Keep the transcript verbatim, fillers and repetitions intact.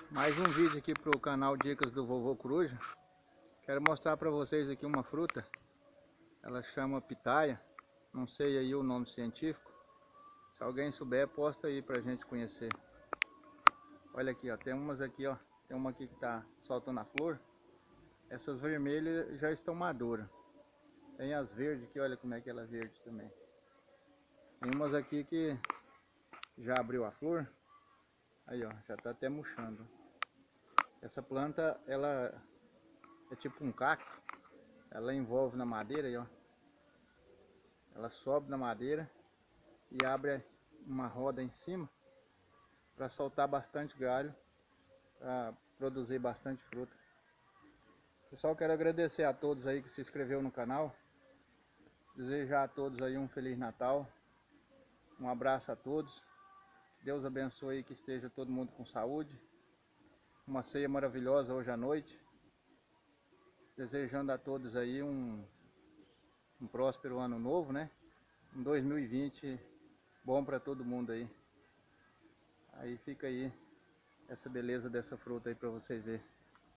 Mais um vídeo aqui pro canal Dicas do Vovô Coruja. Quero mostrar para vocês aqui uma fruta. Ela chama pitaia. Não sei aí o nome científico. Se alguém souber, posta aí pra gente conhecer. Olha aqui, ó, tem umas aqui, ó. Tem uma aqui que tá soltando a flor. Essas vermelhas já estão maduras. Tem as verdes aqui, olha como é que ela é verde também. Tem umas aqui que já abriu a flor. Aí, ó, já tá até murchando. Essa planta, ela é tipo um cacto. Ela envolve na madeira aí, ó. Ela sobe na madeira e abre uma roda em cima para soltar bastante galho, para produzir bastante fruta. Pessoal, quero agradecer a todos aí que se inscreveu no canal. Desejar a todos aí um Feliz Natal. Um abraço a todos. Deus abençoe aí, que esteja todo mundo com saúde. Uma ceia maravilhosa hoje à noite. Desejando a todos aí um, um próspero ano novo, né? Um dois mil e vinte bom para todo mundo aí. Aí fica aí essa beleza dessa fruta aí para vocês verem.